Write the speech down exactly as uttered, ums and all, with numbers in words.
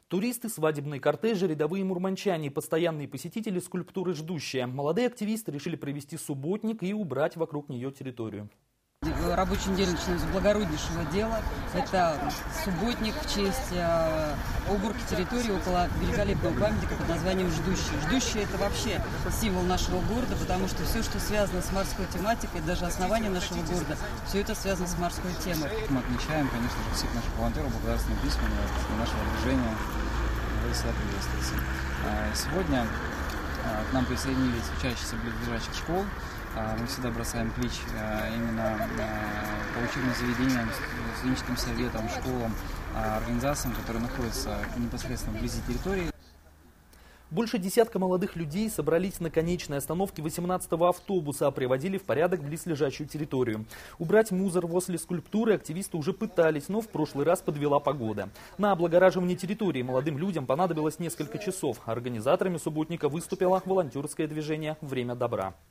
Туристы, свадебные кортежи, рядовые мурманчане, постоянные посетители скульптуры «Ждущая». Молодые активисты решили провести субботник и убрать вокруг нее территорию. Рабочую неделю начинаем с благороднейшего дела. Это субботник в честь э, уборки территории около великолепного памятника под названием «Ждущая». «Ждущая» — это вообще символ нашего города, потому что все, что связано с морской тематикой, даже основание нашего города, все это связано с морской темой. Мы отмечаем, конечно же, всех наших волонтеров благодарственными письмами от нашего движения. Вы всегда приветствуете. Сегодня к нам присоединились учащиеся близлежащих школ. Мы всегда бросаем клич именно по учебным заведениям, студенческим советам, школам, организациям, которые находятся непосредственно вблизи территории. Больше десятка молодых людей собрались на конечной остановке восемнадцатого автобуса, приводили в порядок близлежащую территорию. Убрать мусор возле скульптуры активисты уже пытались, но в прошлый раз подвела погода. На облагораживание территории молодым людям понадобилось несколько часов. Организаторами субботника выступило волонтерское движение «Время добра».